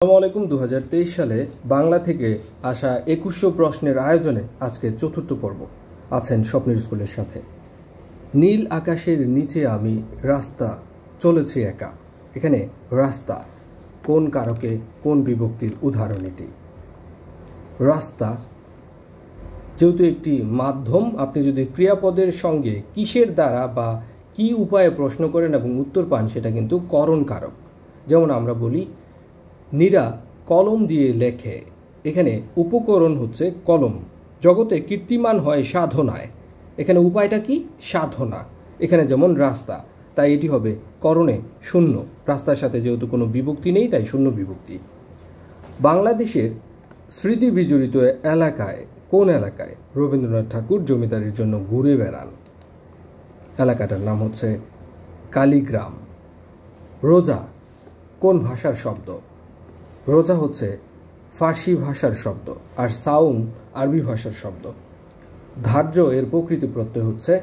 আসসালামু আলাইকুম। 2023 সালে বাংলা থেকে আসা 2100 প্রশ্নের আয়োজনে আজকে চতুর্থ পর্ব। আছেন স্বপ্নের স্কুলের সাথে। নীল আকাশের নিচে আমি রাস্তা চলেছি একা। এখানে রাস্তা কোন কারকে কোন বিভক্তির উদাহরণ এটি? রাস্তা যেহেতু একটি মাধ্যম, আপনি যদি ক্রিয়াপদের সঙ্গে কিসের দ্বারা বা কি উপায়ে প্রশ্ন করেন এবং উত্তর পান, সেটা কিন্তু করণ কারক। যেমন আমরা বলি নীরা কলম দিয়ে লেখে, এখানে উপকরণ হচ্ছে কলম। জগতে কীর্তিমান হয় সাধনায়, এখানে উপায়টা কি? সাধনা। এখানে যেমন রাস্তা, তাই এটি হবে করণে শূন্য। রাস্তার সাথে যেহেতু কোনো বিভক্তি নেই, তাই শূন্য বিভক্তি। বাংলাদেশের স্মৃতি বিজড়িত এলাকায়, কোন এলাকায় রবীন্দ্রনাথ ঠাকুর জমিদারির জন্য ঘুরে বেড়ান? এলাকাটার নাম হচ্ছে কালীগ্রাম। রোজা কোন ভাষার শব্দ? রোজা হচ্ছে ফার্সি ভাষার শব্দ, আর সাউম আরবি ভাষার শব্দ। ধার্য এর প্রকৃতি প্রত্যয় হচ্ছে,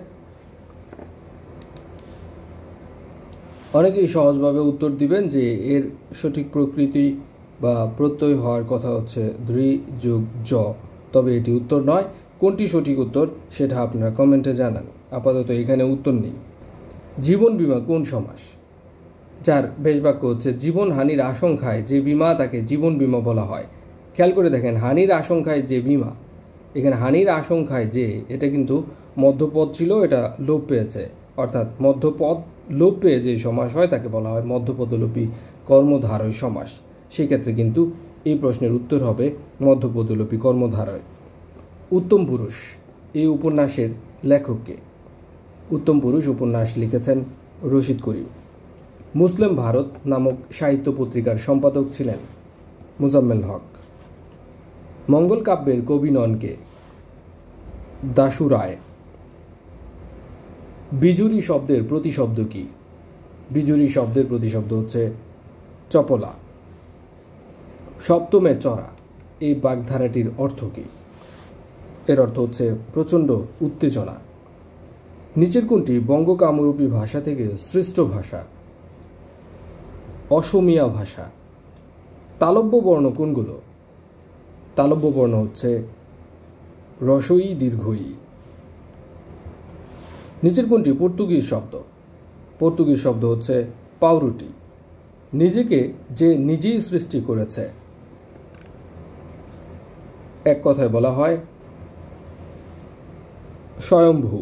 অনেকেই সহজভাবে উত্তর দিবেন যে এর সঠিক প্রকৃতি বা প্রত্যয় হওয়ার কথা হচ্ছে দ্রি যোগ জ, তবে এটি উত্তর নয়। কোনটি সঠিক উত্তর সেটা আপনারা কমেন্টে জানান। আপাতত এখানে উত্তর নেই। জীবন বীমা কোন সমাস? যার বেশবাক্য হচ্ছে জীবন হানির আশঙ্কায় যে বীমা তাকে জীবন বীমা বলা হয়। খেয়াল করে দেখেন, হানির আশঙ্কায় যে বীমা, এখানে হানির আশঙ্কায় যে, এটা কিন্তু মধ্যপদ ছিল, এটা লোপ পেয়েছে। অর্থাৎ মধ্যপদ লোপ পেয়ে যে সমাস হয় তাকে বলা হয় মধ্যপদলোপী কর্মধারয় সমাস। সেক্ষেত্রে কিন্তু এই প্রশ্নের উত্তর হবে মধ্যপদলোপী কর্মধারয়। উত্তম পুরুষ এই উপন্যাসের লেখককে? উত্তম পুরুষ উপন্যাস লিখেছেন রশিদ করিম। মুসলিম ভারত নামক সাহিত্য পত্রিকার সম্পাদক ছিলেন মোজাম্মেল হক। মঙ্গল কাব্যের কবি নন কে? দাশু রায়। বিজুরি শব্দের প্রতিশব্দ কি? বিজুরি শব্দের প্রতিশব্দ হচ্ছে চপলা। সপ্তমে চড়া এই বাগধারাটির অর্থ কি? এর অর্থ হচ্ছে প্রচণ্ড উত্তেজনা। নিচের কোনটি বঙ্গকামরূপী ভাষা থেকে সৃষ্ট ভাষা? অসমীয়া ভাষা। তালব্য বর্ণ কোনগুলো? তালব্য বর্ণ হচ্ছে রসই দীর্ঘই। নিচের কোনটি পর্তুগিজ শব্দ? পর্তুগিজ শব্দ হচ্ছে পাউরুটি। নিজেকে যে নিজেই সৃষ্টি করেছে, এক কথায় বলা হয় স্বয়ম্ভু।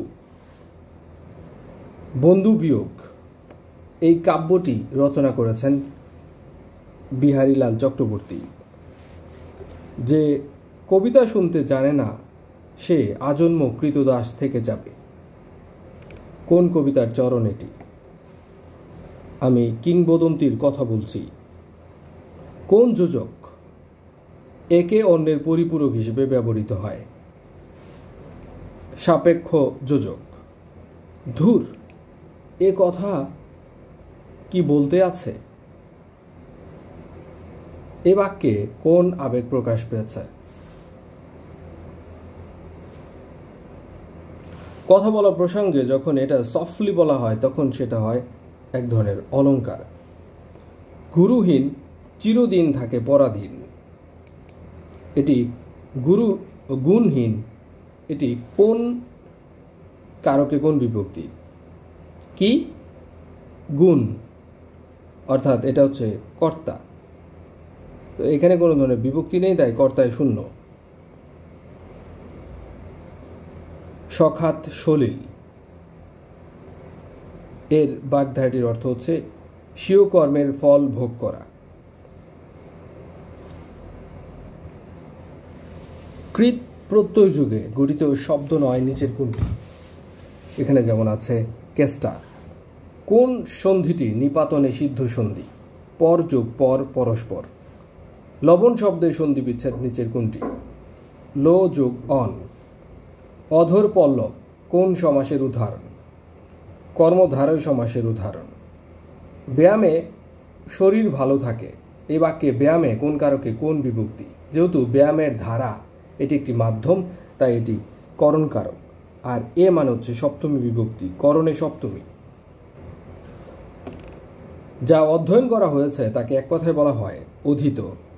বন্ধু বিয়োগ এই কাব্যটি রচনা করেছেন বিহারীলাল চক্রবর্তী। যে কবিতা শুনতে জানে না সে আজন্ম কৃতদাস থেকে যাবে। কোন কবিতার চরণ এটি? আমি কিংবদন্তির কথা বলছি। কোন যোজক একে অন্যের পরিপূরক হিসেবে ব্যবহৃত হয়? সাপেক্ষ যোজক। ধুর, এ কথা কি বলতে আছে? এ বাক্যে কোন আবেগ প্রকাশ পেয়েছে? কথা বলা প্রসঙ্গে যখন এটা সফটলি বলা হয় তখন সেটা হয় এক ধরনের অলংকার। গুরুহীন চিরদিন থাকে পরাধীন, এটি গুণহীন, এটি কোন কারকে কোন বিভক্তি? কি? গুণ, অর্থাৎ এটা হচ্ছে কর্তা। তো এখানে কোনো ধরনের বিভক্তি নেই, তাই কর্তায় শূন্য। সখাত সলিল এর বাগধারাটির অর্থ হচ্ছে স্বীয় কর্মের ফল ভোগ করা। কৃত প্রত্যয় যুগে গঠিত শব্দ নয় নিচের কোনটি? এখানে যেমন আছে কেষ্টা। কোন সন্ধিটি নিপাতনে সিদ্ধ সন্ধি? পর যোগ পর পরস্পর। লবণ শব্দের সন্ধি বিচ্ছেদ নিচের কোনটি? লো যোগ অন। অধর পল্লব কোন সমাসের উদাহরণ? কর্মধারয় সমাসের উদাহরণ। ব্যায়ামে শরীর ভালো থাকে এই বাক্যে ব্যায়ামে কোন কারকে কোন বিভক্তি? যেহেতু ব্যায়ামের ধারা এটি একটি মাধ্যম, তাই এটি করণ কারক। আর এ মানে হচ্ছে সপ্তমী বিভক্তি, করণে সপ্তমী। যা অধ্যয়ন করা হয়েছে তাকে এক কথায় বলা হয় অধীত।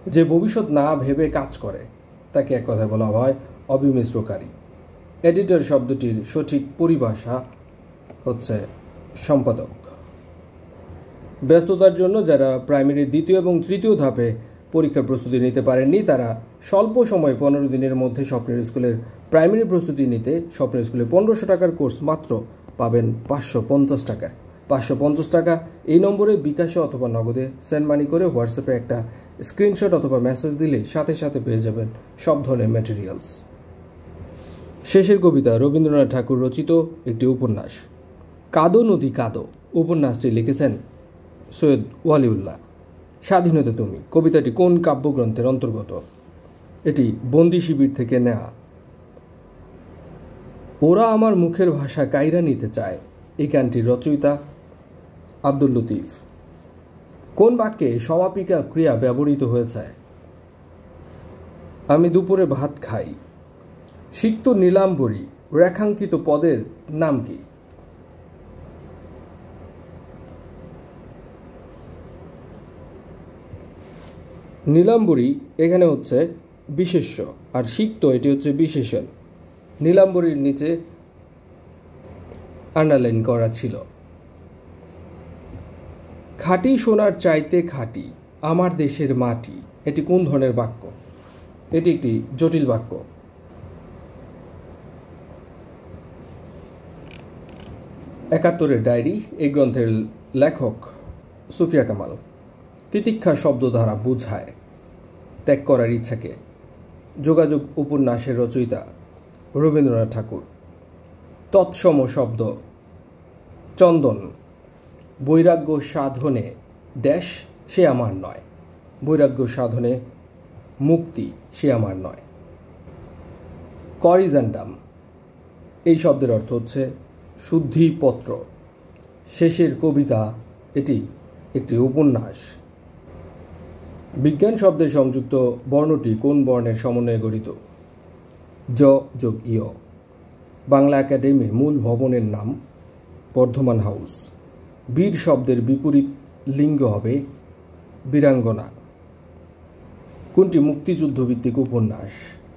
যে ভবিষ্যৎ না ভেবে কাজ করে তাকে এক কথায় বলা হয় অবিমিশ্রকারী। এডিটর শব্দটির সঠিক পরিভাষা হচ্ছে সম্পাদক। ব্যস্ততার জন্য যারা প্রাইমারির দ্বিতীয় এবং তৃতীয় ধাপে পরীক্ষার প্রস্তুতি নিতে পারেননি তারা স্বল্প সময়ে 15 দিনের মধ্যে স্বপ্নের স্কুলের প্রাইমারি প্রস্তুতি নিতে স্বপ্নের স্কুলে 1500 টাকার কোর্স মাত্র পাবেন 550 টাকায়। 550 টাকা এই নম্বরে বিকাশে অথবা নগদে সেন্ড মানি করে হোয়াটসঅ্যাপে একটা স্ক্রিনশট অথবা মেসেজ দিলে সাথে সাথে পেয়ে যাবেন সব ধরনের ম্যাটেরিয়ালস। শেষের কবিতা রবীন্দ্রনাথ ঠাকুর রচিত একটি উপন্যাস কাদো নদী কাদো। উপন্যাসটি লিখেছেন সৈয়দ ওয়ালিউল্লাহ। স্বাধীনতা তুমি কবিতাটি কোন কাব্যগ্রন্থের অন্তর্গত? এটি বন্দি শিবির থেকে নেয়া। ওরা আমার মুখের ভাষা কাইরা নিতে চায় এই গানটির রচয়িতা আব্দুল লতিফ। কোন বাক্যে সমাপিকা ক্রিয়া ব্যবহৃত হয়েছে? আমি দুপুরে ভাত খাই। সিক্ত নীলাম্বরী রেখাঙ্কিত পদের নাম কি? নীলাম্বরী এখানে হচ্ছে বিশেষ্য আর সিক্ত এটি হচ্ছে বিশেষণ। নীলাম্বরীর নিচে আন্ডারলাইন করা ছিল। খাঁটি সোনার চাইতে খাঁটি আমার দেশের মাটি এটি কোন ধরনের বাক্য? এটি একটি জটিল বাক্য। একাত্তরের ডায়েরি এই গ্রন্থের লেখক সুফিয়া কামাল। তিতিক্ষা শব্দ দ্বারা বোঝায় ত্যাগ করার ইচ্ছাকে। যোগাযোগ উপন্যাসের রচয়িতা রবীন্দ্রনাথ ঠাকুর। তৎসম শব্দ চন্দন। বৈরাগ্য সাধনে ড্যাশ সে আমার নয়। বৈরাগ্য সাধনে মুক্তি সে আমার নয়। করিজেন্ডাম এই শব্দের অর্থ হচ্ছে শুদ্ধিপত্র। শেষের কবিতা এটি একটি উপন্যাস। বিজ্ঞান শব্দের সংযুক্ত বর্ণটি কোন বর্ণের সমন্বয়ে গঠিত? জ যোগ ইয়। বাংলা একাডেমির মূল ভবনের নাম বর্ধমান হাউস। বীর শব্দের বিপরীত লিঙ্গ হবে বীরাঙ্গনা। কোনটি মুক্তিযুদ্ধভিত্তিক উপন্যাস?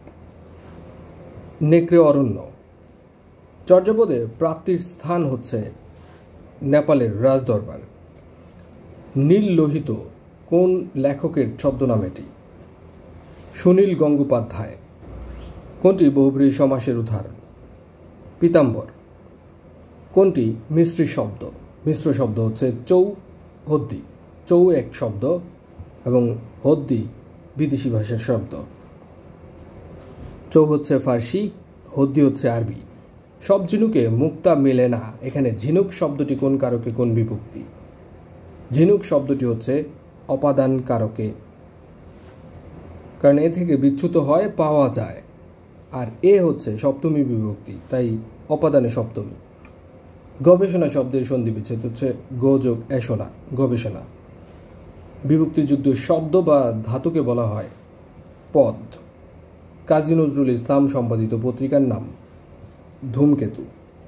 নেকড়ে অরণ্য। চর্যাপদে প্রাপ্তির স্থান হচ্ছে নেপালের রাজদরবার। নীল লোহিত কোন লেখকের ছদ্মনাম এটি? সুনীল গঙ্গোপাধ্যায়। কোনটি বহুব্রীহি সমাসের উদাহরণ? পীতাম্বর। কোনটি মিশ্র শব্দ? মিশ্র শব্দ হচ্ছে চৌ হদ্দি। চৌ এক শব্দ এবং হদ্দি বিদেশি ভাষার শব্দ। চৌ হচ্ছে ফার্সি, হদ্দি হচ্ছে আরবি। সব ঝিনুকে মুক্তা মেলে না এখানে ঝিনুক শব্দটি কোন কারকে কোন বিভক্তি? ঝিনুক শব্দটি হচ্ছে অপাদান কারকে, কারণ এ থেকে বিচ্যুত হয় পাওয়া যায়, আর এ হচ্ছে সপ্তমী বিভক্তি, তাই অপাদানে সপ্তমী। গবেষণা শব্দের সন্ধি বিচ্ছেদ হচ্ছে গো যোগ এসনা, গবেষণা। বিভক্তিযুক্ত শব্দ বা ধাতুকে বলা হয় পদ। কাজী নজরুল ইসলাম সম্পাদিত পত্রিকার নাম ধূমকেতু।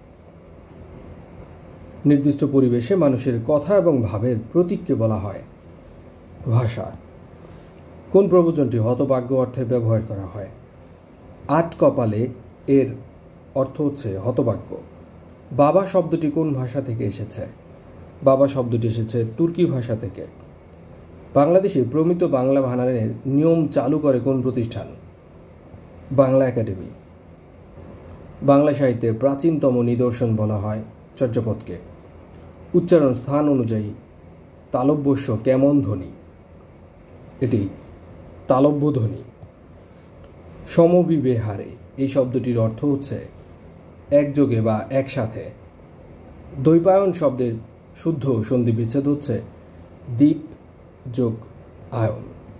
নির্দিষ্ট পরিবেশে মানুষের কথা এবং ভাবের প্রতীককে বলা হয় ভাষা। কোন প্রবচনটি হতভাগ্য অর্থে ব্যবহার করা হয়? আট কপালে এর অর্থ হচ্ছে হতভাগ্য। বাবা শব্দটি কোন ভাষা থেকে এসেছে? বাবা শব্দটি এসেছে তুর্কি ভাষা থেকে। বাংলাদেশে প্রমিত বাংলা বানানের নিয়ম চালু করে কোন প্রতিষ্ঠান? বাংলা একাডেমি। বাংলা সাহিত্যের প্রাচীনতম নিদর্শন বলা হয় চর্যাপদকে। উচ্চারণ স্থান অনুযায়ী তালব্যস্য কেমন ধ্বনি? এটি তালব্য ধ্বনি। সমবিবেহারে এই শব্দটির অর্থ হচ্ছে একযোগে বা একসাথে। দ্বৈপায়ন শব্দের শুদ্ধ সন্ধি বিচ্ছেদ হচ্ছে দ্বীপ যোগ আয়ন।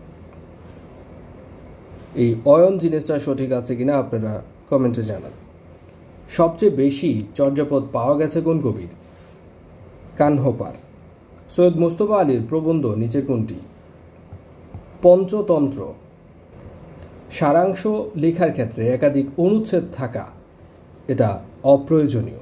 এই অয়ন জিনিসটা সঠিক আছে কিনা আপনারা কমেন্টে জানান। সবচেয়ে বেশি চর্যাপদ পাওয়া গেছে কোন কবির? কানহপার। সৈয়দ মুস্তফা আলীর প্রবন্ধ নিচের কোনটি? পঞ্চতন্ত্র। সারাংশ লেখার ক্ষেত্রে একাধিক অনুচ্ছেদ থাকা এটা অপ্রয়োজনীয়।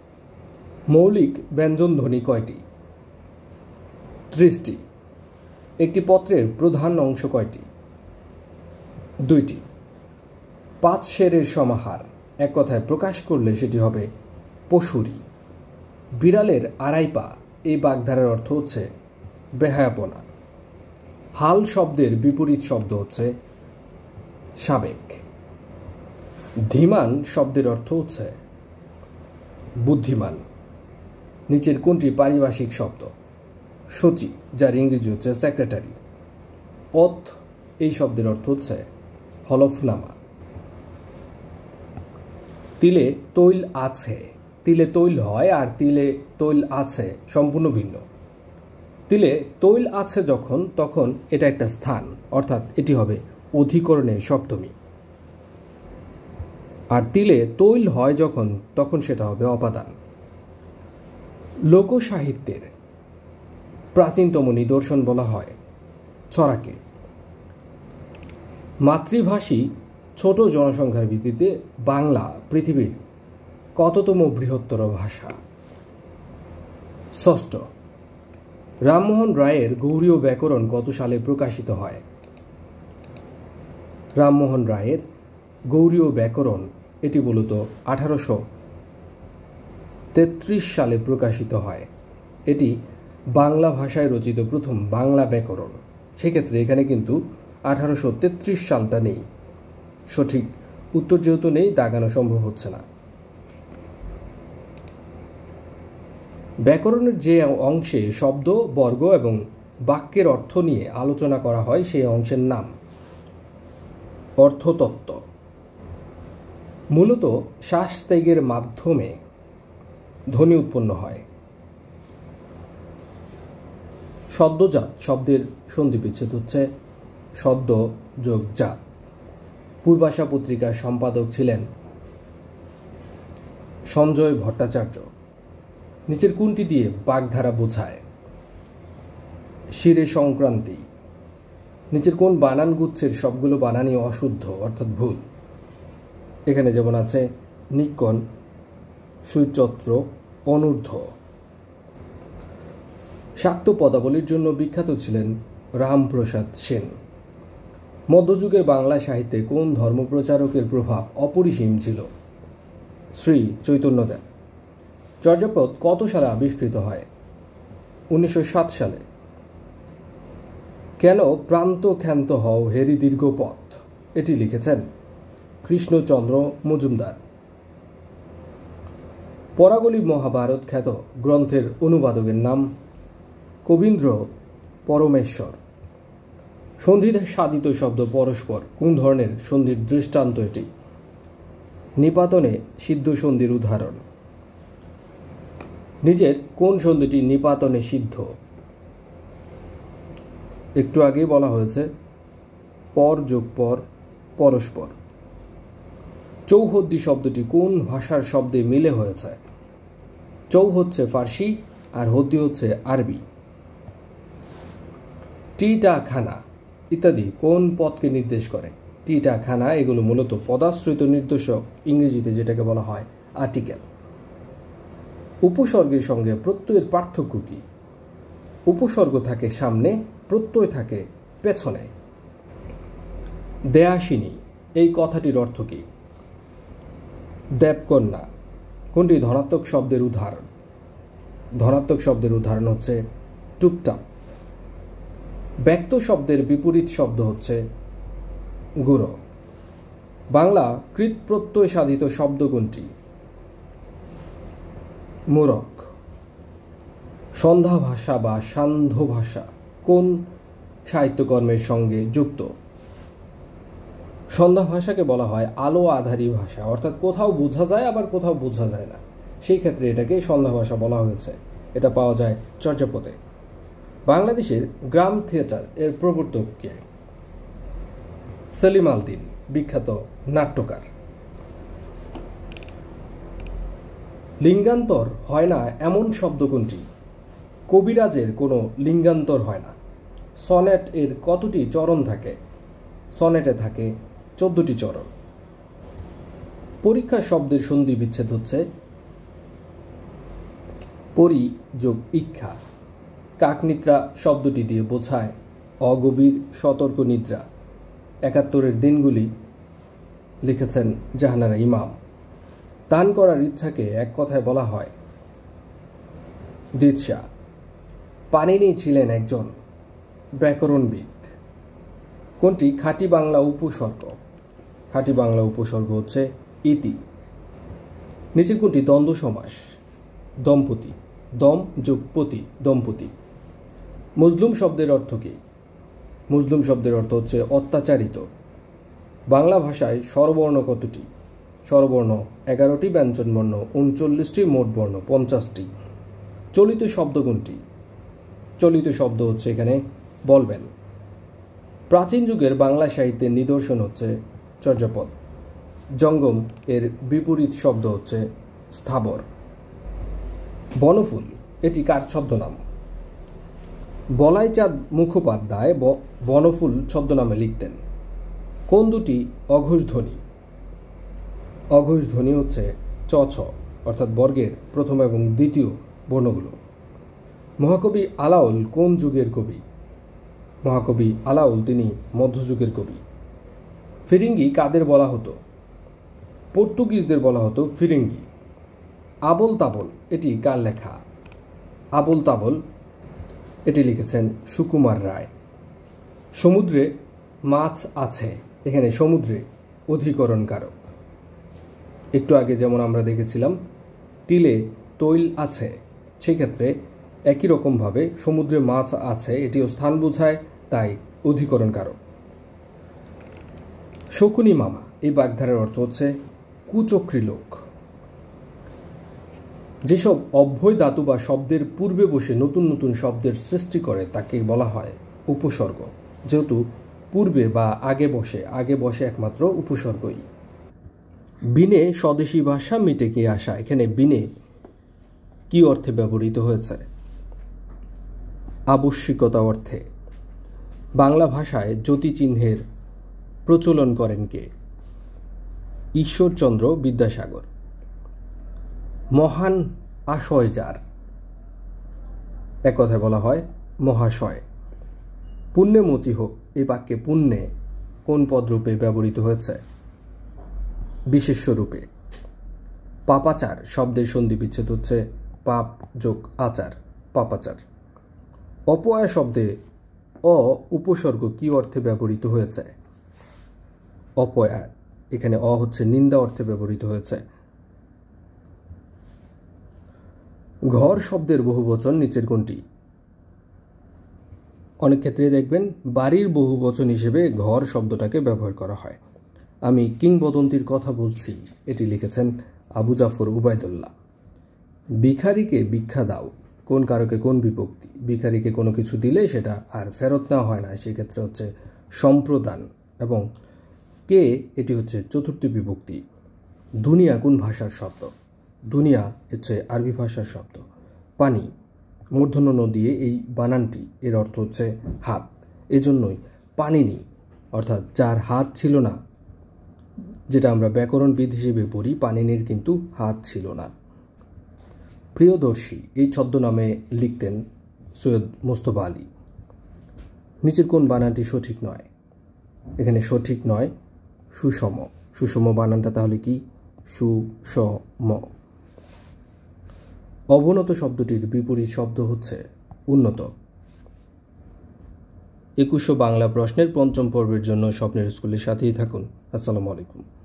মৌলিক ব্যঞ্জনধ্বনি কয়টি? 30টি। একটি পত্রের প্রধান অংশ কয়টি? 2টি। 5 শেরের সমাহার এক কথায় প্রকাশ করলে সেটি হবে পশুরি। বিড়ালের আড়াই পা এই বাগধারার অর্থ হচ্ছে বেহায়াপনা। হাল শব্দের বিপরীত শব্দ হচ্ছে সাবেক। ধীমান শব্দের অর্থ হচ্ছে বুদ্ধিমান। নিচের কোনটি পারিভাষিক শব্দ? সচিব, যার ইংরেজি হচ্ছে সেক্রেটারি। অথ এই শব্দের অর্থ হচ্ছে হলফনামা। তিলে তৈল আছে, তিলে তৈল হয় আর তিলে তৈল আছে সম্পূর্ণ ভিন্ন। তিলে তৈল আছে যখন, তখন এটা একটা স্থান, অর্থাৎ এটি হবে অধিকরণের সপ্তমী। আর তিলে তৈল হয় যখন, তখন সেটা হবে অপাদান। লোকসাহিত্যের প্রাচীনতম নিদর্শন বলা হয় ছড়াকে। মাতৃভাষী ছোট জনসংখ্যার ভিত্তিতে বাংলা পৃথিবীর কততম বৃহত্তর ভাষা? 6ষ্ঠ। রামমোহন রায়ের গৌড়ীয় ব্যাকরণ কত সালে প্রকাশিত হয়? রামমোহন রায়ের গৌড়ীয় ব্যাকরণ এটি মূলত 1833 সালে প্রকাশিত হয়। এটি বাংলা ভাষায় রচিত প্রথম বাংলা ব্যাকরণ। সেক্ষেত্রে এখানে কিন্তু 1833 সালটা নেই। সঠিক উত্তর যেহেতু নেই, দাগানো সম্ভব হচ্ছে না। ব্যাকরণের যে অংশে শব্দ, বর্গ এবং বাক্যের অর্থ নিয়ে আলোচনা করা হয় সেই অংশের নাম অর্থতত্ত্ব। মূলত শ্বাসত্যাগের মাধ্যমে ধ্বনি উৎপন্ন হয়। সদ্যজাত শব্দের সন্ধি বিচ্ছেদ হচ্ছে সদ্য যোগ জাত। পূর্বাশা পত্রিকার সম্পাদক ছিলেন সঞ্জয় ভট্টাচার্য। নিচের কোনটি দিয়ে বাগধারা বোঝায়? শিরে সংক্রান্তি। নিচের কোন বানান গুচ্ছের সবগুলো বানানই অশুদ্ধ অর্থাৎ ভুল? এখানে যেমন আছে নিক্কণ, সুচত্র, অনূর্ধ্ব। শাক্ত পদাবলীর জন্য বিখ্যাত ছিলেন রামপ্রসাদ সেন। মধ্যযুগের বাংলা সাহিত্যে কোন ধর্মপ্রচারকের প্রভাব অপরিসীম ছিল? শ্রী চৈতন্যদেব। চর্যাপদ কত সালে আবিষ্কৃত হয়? 1907 সালে। কেন প্রান্ত ক্ষান্ত হও হেরি দীর্ঘ পথ এটি লিখেছেন কৃষ্ণচন্দ্র মজুমদার। পরাগলি মহাভারত খ্যাত গ্রন্থের অনুবাদকের নাম কবীন্দ্র পরমেশ্বর। সন্ধিতে সাধিত শব্দ পরস্পর কোন ধরনের সন্ধির দৃষ্টান্ত এটি? নিপাতনে সিদ্ধ সন্ধির উদাহরণ। নিজের কোন সন্ধিটি নিপাতনে সিদ্ধ? একটু আগেই বলা হয়েছে পর যোগ পর, পরস্পর। চৌহদ্দি শব্দটি কোন ভাষার শব্দে মিলে হয়েছে? চৌ হচ্ছে ফার্সি আর হদ্দি হচ্ছে আরবি। টিটা খানা ইত্যাদি কোন পদকে নির্দেশ করে? টিটা খানা এগুলো মূলত পদাশ্রিত নির্দেশক, ইংরেজিতে যেটাকে বলা হয় আর্টিকেল। উপসর্গের সঙ্গে প্রত্যয়ের পার্থক্য কি? উপসর্গ থাকে সামনে, প্রত্যয় থাকে পেছনে। দেয়াসিনী এই কথাটির অর্থ কি? দেবকন্যা। কোনটি ধনাত্মক শব্দের উদাহরণ? ধনাত্মক শব্দের উদাহরণ হচ্ছে টুপটাপ। ব্যক্ত শব্দের বিপরীত শব্দ হচ্ছে গুরু। বাংলা কৃত প্রত্যয় সাধিত শব্দ কোনটি? মূরক। সন্ধ্যা ভাষা বা সান্ধ্য ভাষা কোন সাহিত্যকর্মের সঙ্গে যুক্ত? সন্ধ্যা ভাষাকে বলা হয় আলো আধারী ভাষা, অর্থাৎ কোথাও বোঝা যায় আবার কোথাও বোঝা যায় না, সেই ক্ষেত্রে এটাকে সন্ধ্যা ভাষা বলা হয়েছে। এটা পাওয়া যায় চর্যাপদে। বাংলাদেশের গ্রাম থিয়েটার এর প্রবর্তক কে? সেলিম আল দীন, বিখ্যাত নাট্যকার। লিঙ্গান্তর হয় না এমন শব্দ কোনটি? কবিরাজের কোনো লিঙ্গান্তর হয় না। সনেট এর কতটি চরণ থাকে? সনেটে থাকে 14টি চরণ। পরীক্ষা শব্দের সন্ধি বিচ্ছেদ হচ্ছে পরি যোগ ইক্ষা। কাকনিদ্রা শব্দটি দিয়ে বোঝায় অগভীর সতর্ক নিদ্রা, ৭১-এর দিনগুলি লিখেছেন জাহানারা ইমাম। দান করার ইচ্ছাকে এক কথায় বলা হয় দিদশা। পাণিনি ছিলেন একজন ব্যাকরণবিদ। কোনটি খাঁটি বাংলা উপসর্গ? খাঁটি বাংলা উপসর্গ হচ্ছে ইতি। নিচের কোনটি দ্বন্দ্ব সমাস? দম্পতি, দম যোগ পতি, দম্পতি। মজলুম শব্দের অর্থ কী? মজলুম শব্দের অর্থ হচ্ছে অত্যাচারিত। বাংলা ভাষায় স্বরবর্ণ কতটি? স্বরবর্ণ 11টি, ব্যঞ্জনবর্ণ 39টি, মোট বর্ণ 50টি। চলিত শব্দ কোনটি? চলিত শব্দ হচ্ছে এখানে বলবেন। প্রাচীন যুগের বাংলা সাহিত্যের নিদর্শন হচ্ছে চর্যাপদ। জঙ্গম এর বিপরীত শব্দ হচ্ছে স্থাবর। বনফুল এটি কার ছদ্মনাম? বলাইচাঁদ মুখোপাধ্যায় বনফুল ছদ্মনামে লিখতেন। কোন দুটি অঘোষ ধ্বনি? অঘোষ ধ্বনি হচ্ছে চ ছ, অর্থাৎ বর্গের প্রথম এবং দ্বিতীয় বর্ণগুলো। মহাকবি আলাওল কোন যুগের কবি? মহাকবি আলাওল তিনি মধ্যযুগের কবি। ফিরিঙ্গি কাদের বলা হতো? পর্তুগিজদের বলা হতো ফিরিঙ্গি। আবোল তাবোল এটি কার লেখা? আবোল তাবোল এটি লিখেছেন সুকুমার রায়। সমুদ্রে মাছ আছে, এখানে সমুদ্রে অধিকরণ কারক। একটু আগে যেমন আমরা দেখেছিলাম তিলে তৈল আছে, সেক্ষেত্রে একই রকমভাবে সমুদ্রে মাছ আছে এটিও স্থান বোঝায়, তাই অধিকরণ কারক। শকুনি মামা এই বাগধারার অর্থ হচ্ছে কুচক্রী লোক। যেসব অব্যয় ধাতু বা শব্দের পূর্বে বসে নতুন নতুন শব্দের সৃষ্টি করে তাকে বলা হয় উপসর্গ। যেহেতু পূর্বে বা আগে বসে একমাত্র উপসর্গই। বিনে স্বদেশী ভাষা মিটে কি আসা, এখানে বিনে কি অর্থে ব্যবহৃত হয়েছে? আবশ্যিকতা অর্থে। বাংলা ভাষায় জ্যোতিচিহ্নের প্রচলন করেন কে? ঈশ্বরচন্দ্র বিদ্যাসাগর। মহান আশয় যার, এক কথায় বলা হয় মহাশয়। পুণ্যমতি হোক এই বাক্যে পুণ্যে কোন পদরূপে ব্যবহৃত হয়েছে? বিশেষ্য রূপে। পাপাচার শব্দের সন্ধি বিচ্ছেদ হচ্ছে পাপ যোগ আচার, পাপাচার। অপয়া শব্দে অ উপসর্গ কি অর্থে ব্যবহৃত হয়েছে? অপয়া, এখানে অ হচ্ছে নিন্দা অর্থে ব্যবহৃত হয়েছে। ঘর শব্দের বহুবচন নিচের কোনটি? অনেক ক্ষেত্রে দেখবেন বাড়ির বহুবচন হিসেবে ঘর শব্দটাকে ব্যবহার করা হয়। আমি কিংবদন্তির কথা বলছি, এটি লিখেছেন আবু জাফর উবায়দুল্লাহ। ভিখারিকে ভিক্ষা দাও কোন কারকে কোন বিভক্তি? ভিখারিকে কোনো কিছু দিলে সেটা আর ফেরত নেওয়া হয় না, সেক্ষেত্রে হচ্ছে সম্প্রদান। এবং কে এটি হচ্ছে চতুর্থী বিভক্তি। দুনিয়া কোন ভাষার শব্দ? দুনিয়া হচ্ছে আরবি ভাষার শব্দ। পানি মূর্ধন্য ন দিয়ে এই বানানটি, এর অর্থ হচ্ছে হাত। এজন্যই পাণিনি অর্থাৎ যার হাত ছিল না, যেটা আমরা ব্যাকরণবিদ হিসেবে পড়ি, পাণিনির কিন্তু হাত ছিল না। প্রিয়দর্শী এই ছদ্মনামে লিখতেন সৈয়দ মোস্তফা আলী। নিচের কোন বানানটি সঠিক নয়? এখানে সঠিক নয় সুষম। সুষম বানানটা তাহলে কি? সুষম। অবনত শব্দটির বিপরীত শব্দ হচ্ছে উন্নত। 2100 বাংলা প্রশ্নের পঞ্চম পর্বের জন্য স্বপ্নের স্কুলের সাথেই থাকুন। আসসালামু আলাইকুম।